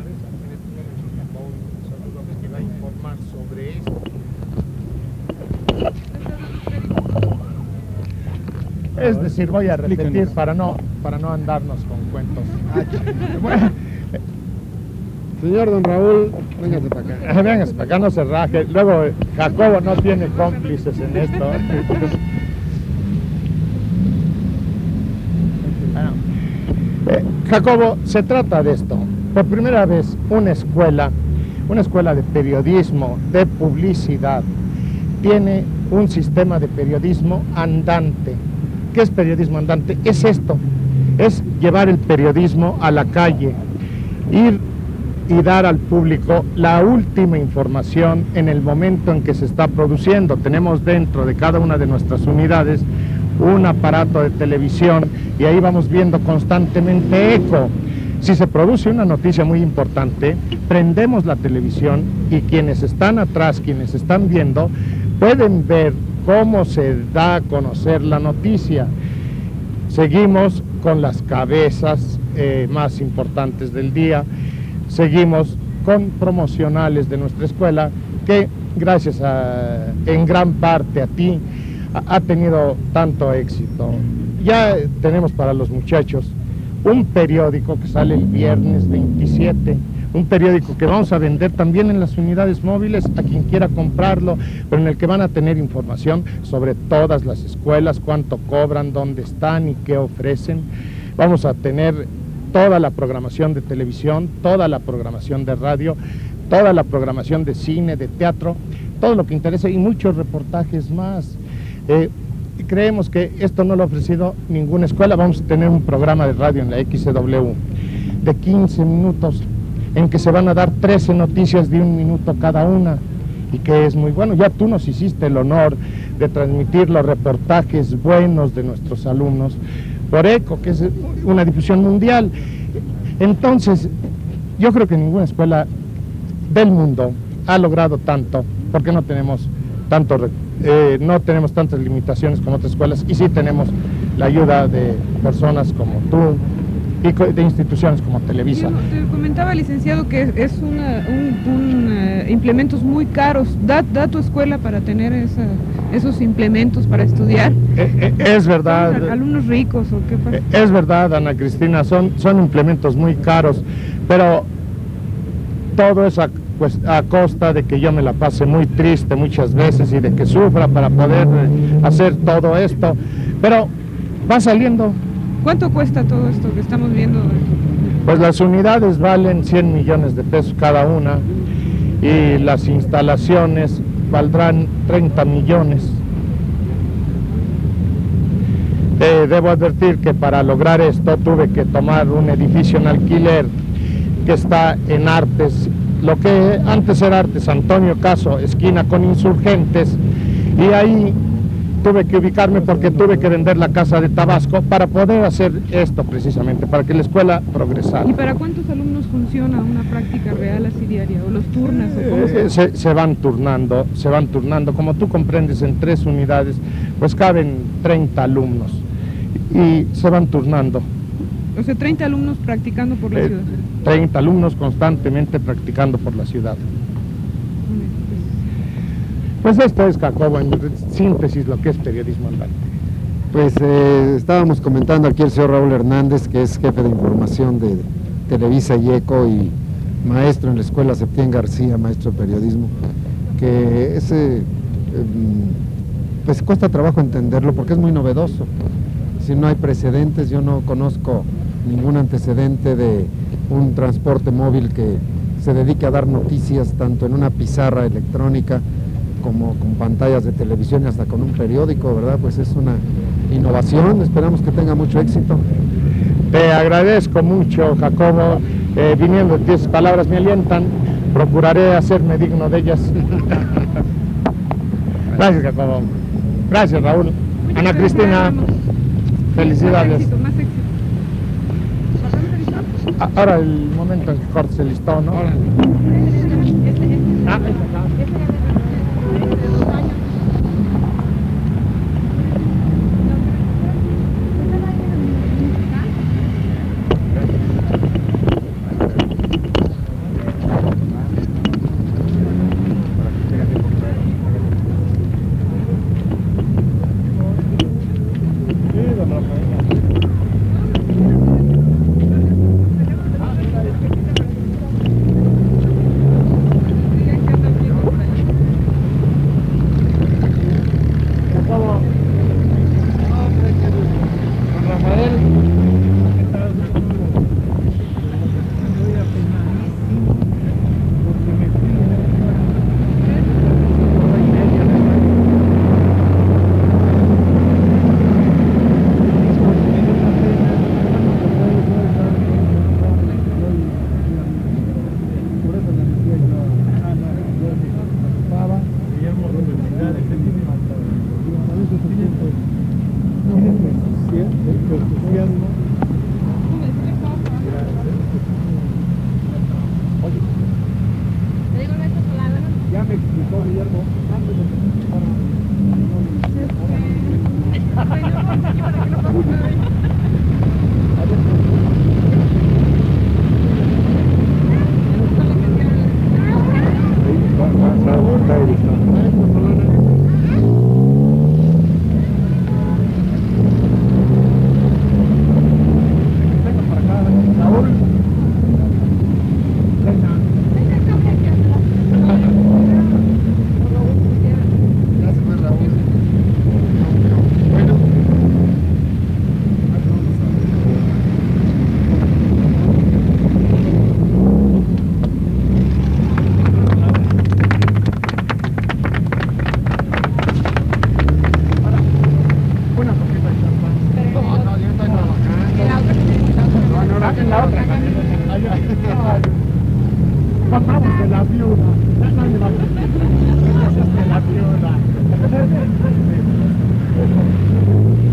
que va a informar sobre esto. Es decir, voy a repetir para no andarnos con cuentos. Señor don Raúl, véngase para acá. Véngase para acá, no se raje. Luego Jacobo no tiene cómplices en esto. Jacobo, se trata de esto. Por primera vez, una escuela de periodismo, de publicidad, tiene un sistema de periodismo andante. ¿Qué es periodismo andante? Es esto, es llevar el periodismo a la calle, ir y dar al público la última información en el momento en que se está produciendo. Tenemos dentro de cada una de nuestras unidades un aparato de televisión y ahí vamos viendo constantemente eco. Si se produce una noticia muy importante, prendemos la televisión y quienes están atrás, quienes están viendo, pueden ver cómo se da a conocer la noticia. Seguimos con las cabezas más importantes del día, seguimos con promocionales de nuestra escuela que gracias en gran parte a ti ha tenido tanto éxito. Ya tenemos para los muchachos un periódico que sale el viernes 27, un periódico que vamos a vender también en las unidades móviles a quien quiera comprarlo, pero en el que van a tener información sobre todas las escuelas, cuánto cobran, dónde están y qué ofrecen. Vamos a tener toda la programación de televisión, toda la programación de radio, toda la programación de cine, de teatro, todo lo que interesa y muchos reportajes más. Creemos que esto no lo ha ofrecido ninguna escuela. Vamos a tener un programa de radio en la XCW de 15 minutos en que se van a dar 13 noticias de 1 minuto cada una y que es muy bueno. Ya tú nos hiciste el honor de transmitir los reportajes buenos de nuestros alumnos por ECO, que es una difusión mundial. Entonces, yo creo que ninguna escuela del mundo ha logrado tanto, porque no tenemos no tenemos tantas limitaciones como otras escuelas y sí tenemos la ayuda de personas como tú y de instituciones como Televisa. Te comentaba, licenciado, que es implementos muy caros. ¿Da tu escuela para tener esos implementos para estudiar? Es verdad. ¿Son alumnos ricos o qué pasa? Es verdad, Ana Cristina, son implementos muy caros, pero todo eso pues a costa de que yo me la pase muy triste muchas veces y de que sufra para poder hacer todo esto, pero va saliendo. ¿Cuánto cuesta todo esto que estamos viendo? Pues las unidades valen 100 millones de pesos cada una y las instalaciones valdrán 30 millones. Debo advertir que para lograr esto tuve que tomar un edificio en alquiler que está en Artes, lo que antes era Artes Antonio Caso, esquina con Insurgentes, y ahí tuve que ubicarme porque tuve que vender la casa de Tabasco para poder hacer esto precisamente, para que la escuela progresara. ¿Y para cuántos alumnos funciona una práctica real así diaria? ¿O los turnas? ¿O cómo se van turnando. Como tú comprendes, en 3 unidades, pues caben 30 alumnos y se van turnando. O sea, 30 alumnos practicando por la ciudad. 30 alumnos constantemente practicando por la ciudad. Pues esto es, Jacobo, en síntesis, lo que es periodismo andante. Pues estábamos comentando aquí el señor Raúl Hernández, que es jefe de información de Televisa y ECO y maestro en la Escuela Septién García, maestro de periodismo, que pues cuesta trabajo entenderlo porque es muy novedoso. Si no hay precedentes, yo no conozco ningún antecedente de un transporte móvil que se dedique a dar noticias tanto en una pizarra electrónica como con pantallas de televisión y hasta con un periódico, ¿verdad? Pues es una innovación, esperamos que tenga mucho éxito. Te agradezco mucho, Jacobo, viniendo de tus palabras me alientan, procuraré hacerme digno de ellas. Gracias, Jacobo. Gracias, Raúl. Ana Cristina, felicidades. Más éxito. Ahora el momento en que cortes el listón, ¿no? Ahora. me explicó Guillermo antes de que pasamos de la viuda. De la viuda.